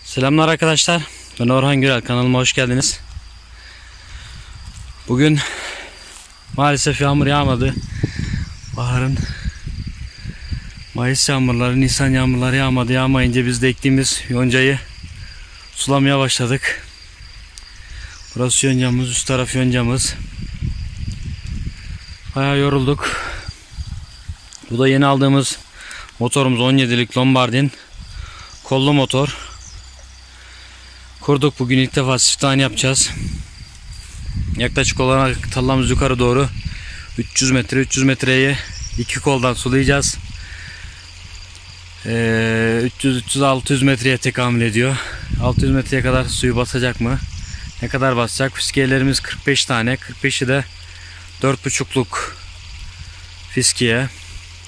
Selamlar arkadaşlar. Ben Orhan Gürel. Kanalıma hoş geldiniz. Bugün maalesef yağmur yağmadı. Baharın Mayıs yağmurları, Nisan yağmurları yağmadı. Yağmayınca biz de ektiğimiz yoncayı sulamaya başladık. Burası yoncamız, üst taraf yoncamız. Bayağı yorulduk. Bu da yeni aldığımız motorumuz, 17'lik Lombardin kollu motor. Kurduk, bugün ilk defa siftahını yapacağız. Yaklaşık olarak tallamız yukarı doğru 300 metreyi iki koldan sulayacağız. 300-600 metreye tekamül ediyor. 600 metreye kadar suyu basacak mı? Ne kadar basacak? Fiskiyelerimiz 45 tane. 45'i de 4,5'luk fiskiye.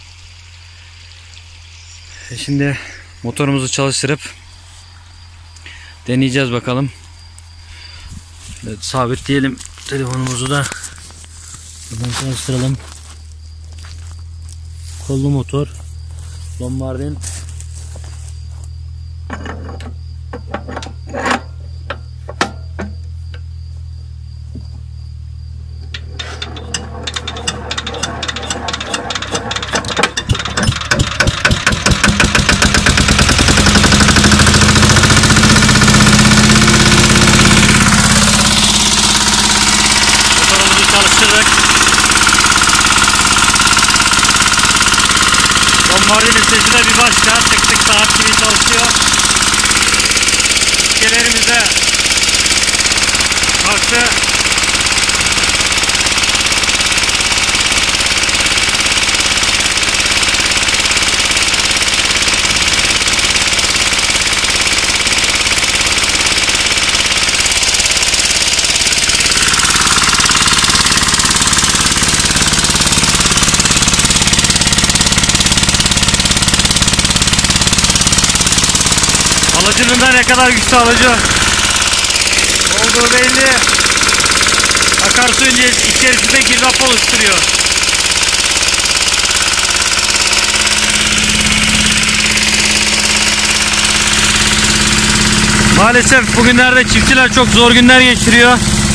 Şimdi motorumuzu çalıştırıp deneyeceğiz bakalım. Evet, sabitleyelim telefonumuzu da. Buradan çalıştıralım. Kollu motor Lombardin. Çalıştırdık. Lombardin'in sesi de bir başka. Tık tık saat gibi çalışıyor. Fiskelerimiz de kalktı. Alıcının da ne kadar güçlü alıcı olduğu belli. Akarsu içerisinde girdap oluşturuyor. Maalesef bugünlerde çiftçiler çok zor günler geçiriyor.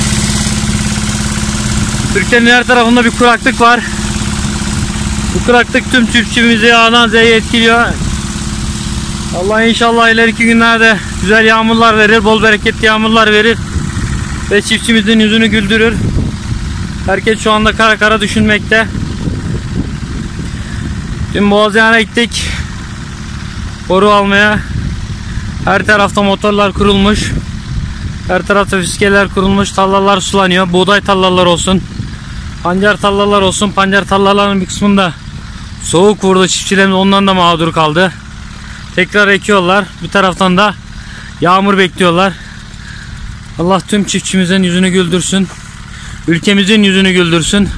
Türkiye'nin her tarafında bir kuraklık var. Bu kuraklık tüm çiftçimizi A'dan Z'ye etkiliyor. Allah inşallah ileriki günlerde güzel yağmurlar verir, bol bereketli yağmurlar verir ve çiftçimizin yüzünü güldürür. Herkes şu anda kara kara düşünmekte. Dün Boğazyan'a gittik boru almaya. Her tarafta motorlar kurulmuş, her tarafta fiskeler kurulmuş, tarlalar sulanıyor. Buğday tarlalar olsun, pancar tarlalar olsun. Pancar tarlalarının bir kısmında soğuk vurdu, çiftçilerimiz ondan da mağdur kaldı. Tekrar ekiyorlar. Bir taraftan da yağmur bekliyorlar. Allah tüm çiftçimizin yüzünü güldürsün. Ülkemizin yüzünü güldürsün.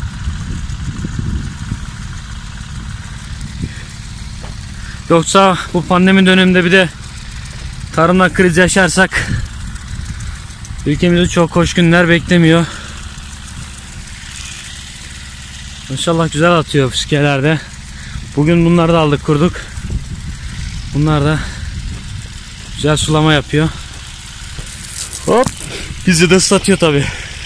Yoksa bu pandemi döneminde bir de tarımda kriz yaşarsak ülkemizi çok hoş günler beklemiyor. İnşallah güzel atıyor fiskelerde. Bugün bunları da aldık, kurduk. Bunlar da güzel sulama yapıyor. Hop, bizi de ıslatıyor tabi.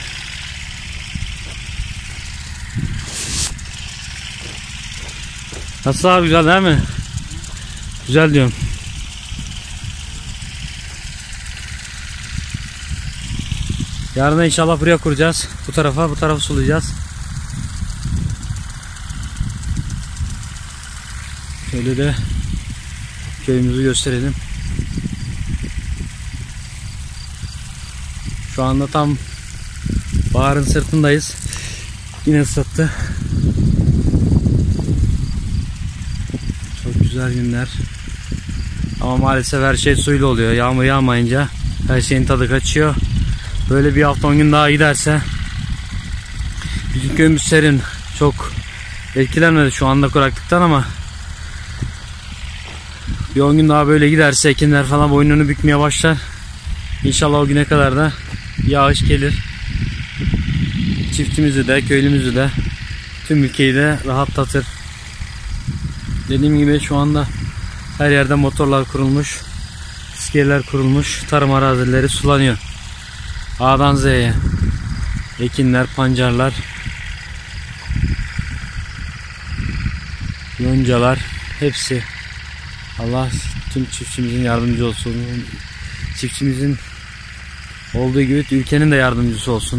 Nasıl abi, güzel değil mi? Güzel diyorum. Yarın inşallah buraya kuracağız. Bu tarafı sulayacağız. Şöyle de köyümüzü gösterelim. Şu anda tam baharın sırtındayız. Yine ıslattı. Çok güzel günler. Ama maalesef her şey suyla oluyor. Yağmur yağmayınca her şeyin tadı kaçıyor. Böyle bir hafta 10 gün daha giderse, bizim köyümüz serin. Çok etkilenmedi şu anda kuraklıktan ama bir 10 gün daha böyle giderse ekinler falan boynunu bükmeye başlar. İnşallah o güne kadar da yağış gelir. Çiftçimizi de, köylümüzü de, tüm ülkeyi de rahatlatır. Dediğim gibi şu anda her yerde motorlar kurulmuş. İskeleler kurulmuş. Tarım arazileri sulanıyor. A'dan Z'ye. Ekinler, pancarlar, yoncalar hepsi. Allah tüm çiftçimizin yardımcı olsun. Çiftçimizin olduğu gibi ülkenin de yardımcısı olsun.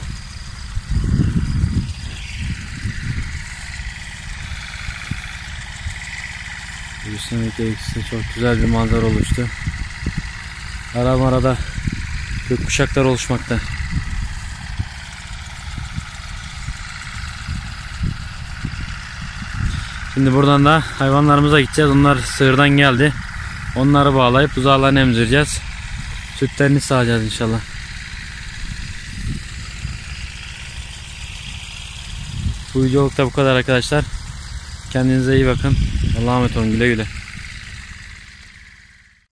Üstündeki ikisi çok güzel bir manzara oluştu. Arada gökkuşaklar oluşmakta. Şimdi buradan da hayvanlarımıza gideceğiz. Onlar sığırdan geldi. Onları bağlayıp buzağlarını emzireceğiz. Sütlerini sağacağız inşallah. Bu videoluk da bu kadar arkadaşlar. Kendinize iyi bakın. Allah'a emanet olun. Güle güle.